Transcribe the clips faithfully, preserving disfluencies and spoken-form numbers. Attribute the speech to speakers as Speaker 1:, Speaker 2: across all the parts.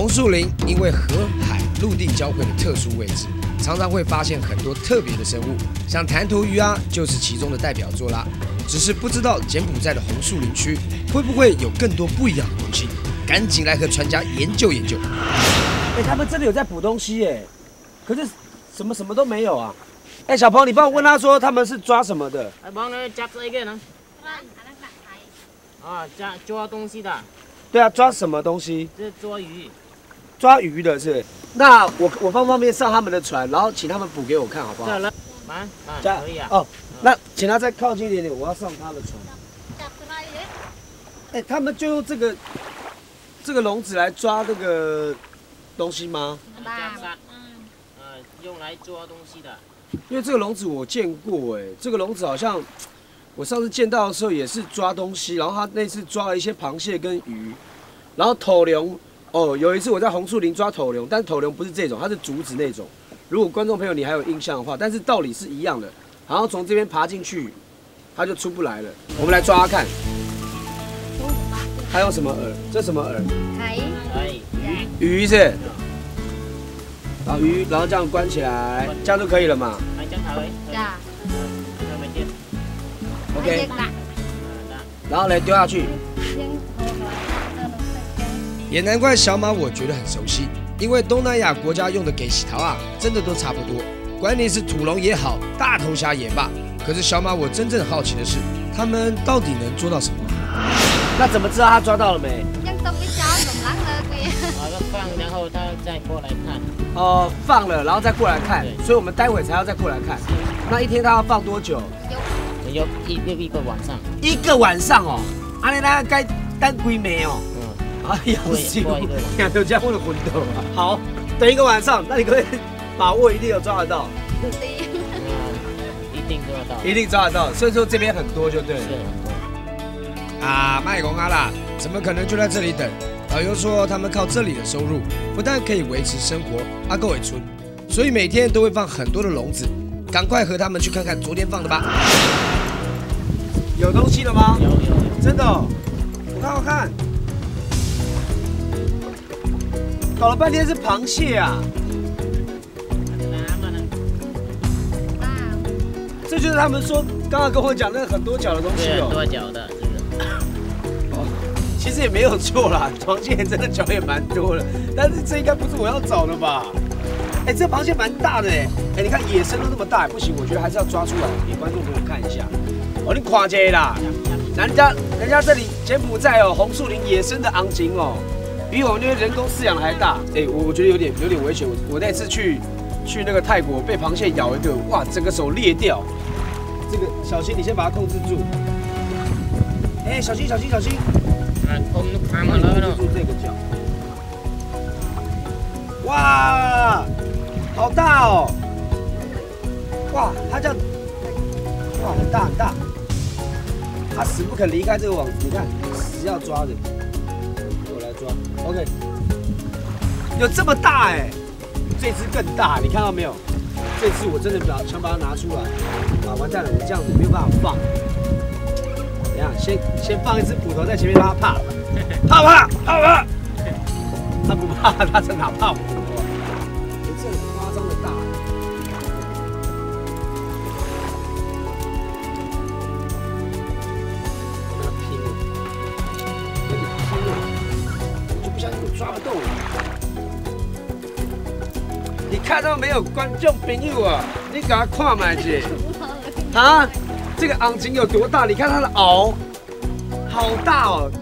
Speaker 1: 树林因为河海陆地交汇的特殊位置，常常会发现很多特别的生物，像弹头鱼啊，就是其中的代表作啦。只是不知道柬埔寨的红树林区会不会有更多不一样的东西？赶紧来和专家研究研究。
Speaker 2: 哎、欸，他们真的有在捕东西耶，可是什么什么都没有啊。哎、欸，小鹏，你帮我问他说他们是抓什么的？
Speaker 3: 哎，帮你抓这一个呢？啊，抓抓东西的。
Speaker 2: 对啊，抓什么东西？
Speaker 3: 这是抓鱼。
Speaker 2: 抓鱼的是。那我我方不方便上他们的船，然后请他们捕给我看，好不好？
Speaker 3: 这来，啊，可以啊。
Speaker 2: 哦，那请他再靠近一点点，我要上他的船。哎、欸，他们就用这个这个笼子来抓这个东西吗？
Speaker 3: 呃，用来抓东西的。
Speaker 2: 因为这个笼子我见过，哎，这个笼子好像我上次见到的时候也是抓东西，然后他那次抓了一些螃蟹跟鱼，然后头龙，哦，有一次我在红树林抓头龙，但是头龙不是这种，它是竹子那种。如果观众朋友你还有印象的话，但是道理是一样的，然后从这边爬进去，它就出不来了。我们来抓它看。还有什么饵？这什么饵？
Speaker 3: 哎，鱼。
Speaker 2: 鱼是。然后鱼，然后这样关起来，这样就可以了嘛？
Speaker 3: 呀。
Speaker 2: OK。然后来丢下去。
Speaker 1: 也难怪小马我觉得很熟悉，因为东南亚国家用的给洗桃啊，真的都差不多。管你是土龙也好，大头虾也罢，可是小马我真正好奇的是，他们到底能做到什么？
Speaker 2: 那怎么知道他抓到了没？
Speaker 3: 放，然后他再过来看。
Speaker 2: 哦、呃，放了，然后再过来看，所以我们待会才要再过来看。那一天他要放多久？
Speaker 3: 有一个一个晚上。
Speaker 2: 一个晚上哦，安尼咱该等几暝哦。嗯。哎呀，是，听到这样我就昏倒了。好，等一个晚上，那你可以把握一定有抓得到。
Speaker 3: 嗯，一定抓得到。
Speaker 2: 一定抓得到，所以说这边很多就对了。
Speaker 3: 是很多。
Speaker 1: 啊，卖公啊啦，怎么可能就在这里等？导游说，他们靠这里的收入，不但可以维持生活，阿够也村，所以每天都会放很多的笼子。赶快和他们去看看昨天放的吧。
Speaker 2: 有东西了吗？
Speaker 3: 有有有，
Speaker 2: 真的、哦，我看我看，搞了半天是螃蟹啊！这就是他们说刚刚跟我讲那个很多脚的东西哦。
Speaker 3: 很多脚的。
Speaker 2: 其实也没有错啦，螃蟹真的脚也蛮多的，但是这应该不是我要找的吧？哎、欸，这螃蟹蛮大的哎、欸，哎、欸，你看野生都那么大，不行，我觉得还是要抓出来给观众朋友看一下。哦，你看这啦，人家人家这里柬埔寨哦，红树林野生的昂鲸哦，比我们那边人工饲养的还大。哎、欸，我我觉得有点有点危险。我我那次去去那个泰国被螃蟹咬一个，哇，整个手裂掉。这个小心，你先把它控制住。哎、欸，小心小心小心。
Speaker 3: 控他们了呢。
Speaker 2: 住这个脚。哇，好大哦！哇，它这样，哇，很大很大。它死不肯离开这个网子，你看，死要抓的。我来抓 ，OK。有这么大哎、欸，这只更大，你看到没有？这次我真的把想把它拿出来，啊，完蛋了，我这样子没有办法放。等一下，先先放一只骨头在前面，让它怕。怕不怕？怕不怕？他不怕，他在哪怕我？哎，这很夸张的大。跟他拼了，跟你拼了，我就不相信我抓得动。你看到没有，观众朋友啊？你给他看嘛姐。啊，这个昂鲸有多大？你看它的螯，好大哦。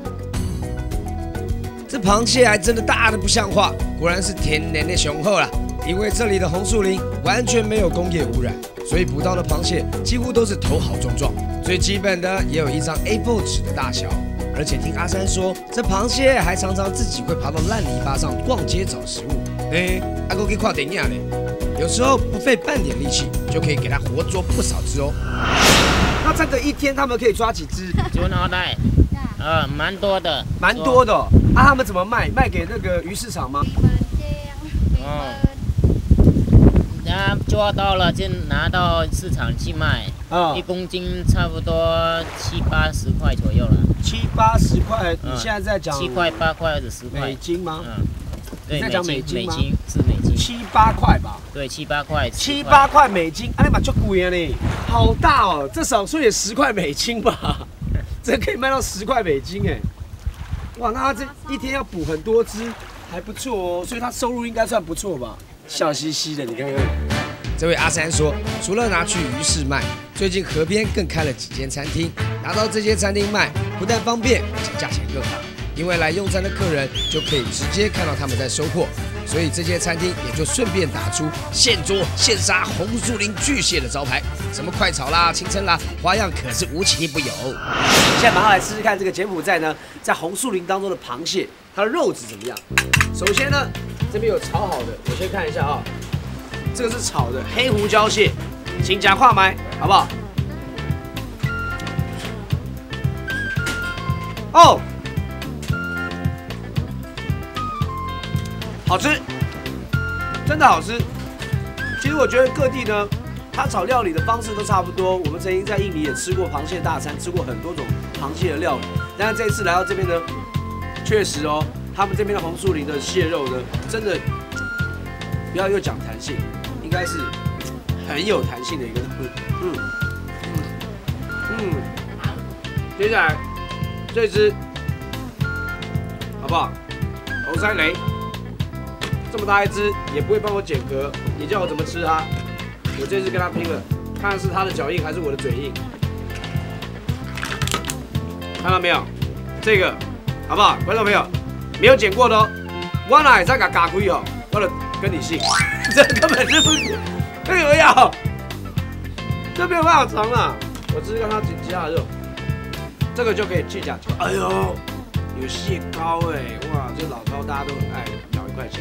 Speaker 1: 这螃蟹还真的大的不像话，果然是天然的雄厚啦。因为这里的红树林完全没有工业污染，所以捕到的螃蟹几乎都是头好壮壮，最基本的也有一张 A 四 纸的大小。而且听阿三说，这螃蟹还常常自己会爬到烂泥巴上逛街找食物。哎，阿哥可以看电影嘞，有时候不费半点力气就可以给它活捉不少只哦。
Speaker 2: 那这个一天他们可以抓几只？
Speaker 3: 就脑袋。呃，蛮多的，
Speaker 2: 蛮多的、哦。啊，他们怎么卖？卖给那个鱼市场吗？
Speaker 3: 嗯，然后抓到了就拿到市场去卖，啊、嗯，一公斤差不多七八十块左右了。
Speaker 2: 七八十块，你现在在讲
Speaker 3: 七块、八块或者十块
Speaker 2: 美金吗？嗯。
Speaker 3: 对，
Speaker 2: 在讲美金吗？
Speaker 3: 美金是美金，
Speaker 2: 七八块吧。
Speaker 3: 对，七八块，
Speaker 2: 七八块美金，哎呀妈，就贵啊你，好大哦，这少说也十块美金吧，这可以卖到十块美金哎，哇，那他这一天要捕很多只，还不错哦，所以他收入应该算不错吧？笑嘻嘻的，你看看。
Speaker 1: 这位阿三说，除了拿去鱼市卖，最近河边更开了几间餐厅，拿到这些餐厅卖，不但方便，而且价钱更好。因为来用餐的客人就可以直接看到他们在收货，所以这些餐厅也就顺便打出现捉现杀红树林巨蟹的招牌，什么快炒啦、清蒸啦，花样可是无奇不有。
Speaker 2: 现在马上来试试看这个柬埔寨呢，在红树林当中的螃蟹，它的肉质怎么样？首先呢，这边有炒好的，我先看一下啊、哦，这个是炒的黑胡椒蟹，请夹跨麦，好不好？哦。好吃，真的好吃。其实我觉得各地呢，它炒料理的方式都差不多。我们曾经在印尼也吃过螃蟹大餐，吃过很多种螃蟹的料理。但是这一次来到这边呢，确实哦，他们这边的红树林的蟹肉呢，真的不要又讲弹性，应该是很有弹性的一个东西。嗯嗯嗯。接下来这只好不好？红腮雷。这么大一只也不会帮我剪壳，你叫我怎么吃它？我这次跟它拼了，看是它的脚印还是我的嘴硬。看到没有？这个好不好？观众朋友，没有剪过的哦，我哪会再给它开哦？我就跟你姓，这根本是不没有要，这没有办法尝了。我只是让它剪其他的肉，这个就可以去甲球。哎呦，有蟹膏哎，哇，这老高大家都很爱，咬一块起来。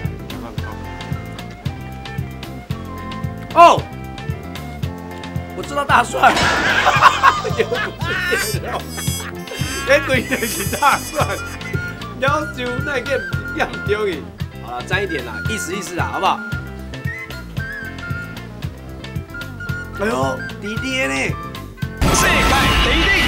Speaker 2: 哦，我知道大蒜，又不是蟹肉，那对就是大蒜，要求那个不要丢去。好了，沾一点啦，意思意思啦，好不好？哎呦，弟弟呢？世界第一。